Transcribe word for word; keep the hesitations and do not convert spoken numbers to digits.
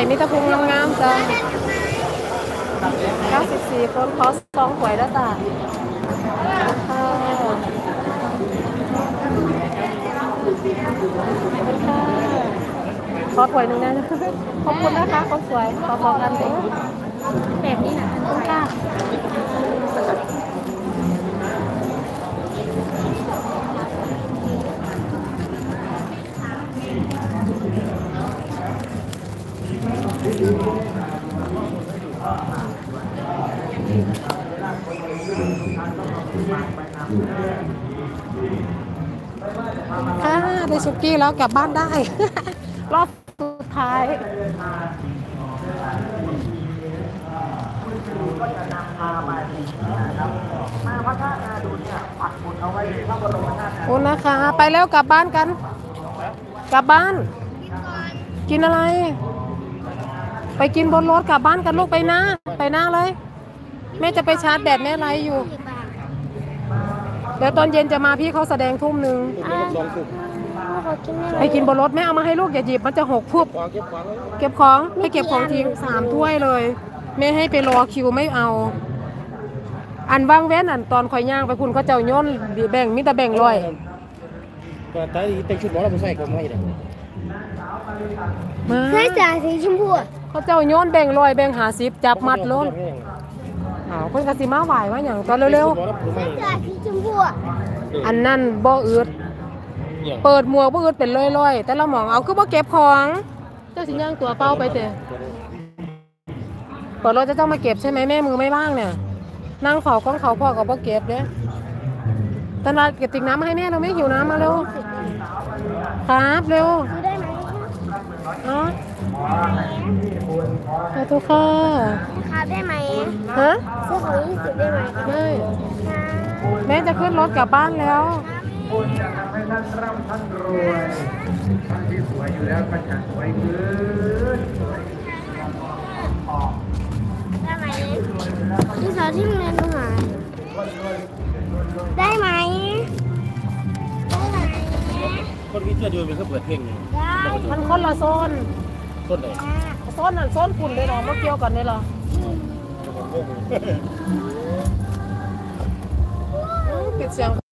มีตะพุงงามๆจ้ะเก้าสิบสี่คนขอสองถ้วยแล้วจ้ะขอถ้วยหนึ่งได้นะขอบคุณนะคะคนสวยขอพอกันเด้อแบบนี้นะคุณค่ะค่ะได้สุกี้แล้วกลับบ้านได้รอบสุดท้ายก็จะนำพาไปนะครับมาพระธาตุนาดูเนี่ยปักหมุดเอาไว้พระบรมธาตุโอ้นะคะไปแล้วกลับบ้านกันกลับบ้านกินอะไรไปกินบนรถกลับบ้านกันลูกไปนะไปนะเลยแม่จะไปชาร์จแบตแม่ไรอยู่เดี๋ยวตอนเย็นจะมาพี่เขาแสดงทุ่มหนึ่งไปกินบนรถแม่เอามาให้ลูกอย่าหยิบมันจะหกพุบเก็บของไม่เก็บของทิ้งสามถ้วยเลยแม่ให้ไปรอคิวไม่เอาอันว่างแว้นอันตอนคอยย่างไปคุณเขาเจ้าโยนแบ่งมิตรแบ่งลอยแต่แต่งชุดหมอเราไม่ใส่ก็ไม่ได้มาใส่จ่าสีชมพูเขาเจ้าโยนแบ่งลอยแบ่งหาซิบจับมัดล้นอ้าวเพิ่นกะสิมาไหวว่าอย่างตอนเร็วๆจ่าสีชมพูอันนั้นบ่อืดเปิดหมวกบ่อืดเป็นลอยๆแต่ละหมองเอาคือบ่เก็บของเจ้าสิย่างตัวเป้าไปเตะเปิดรถจะต้องมาเก็บใช่ไหมแม่มือไม่ว่างเนี่ยนั่งเฝ้ากล้องเขาพ่อกับบ่เก็บเด้ตลาดเก็บติ๊กน้ำมาให้แม่เราไม่หิวน้ำมาเร็วครับเร็วได้ไหมเนาะขอโทษค่ะครับได้ไหมฮะซื้อของยี่สิบได้ไหมไม่แม่จะขึ้นรถกลับบ้านแล้วบุญจะทำให้ท่านร่ำท่านรวยท่านที่สวยอยู่แล้วก็จะสวยขึ้นได้ไหมที่สาวที่โรงเรียนดูหาได้ไหมได้ไหมคนวิทย์จะดูเป็นเขาเปิดเพลงมันคนละโซนโซนไหนโซนนั่นโซนคุณเลยเหรอมาเกี่ยวกันเลยเหรอปิดเสียง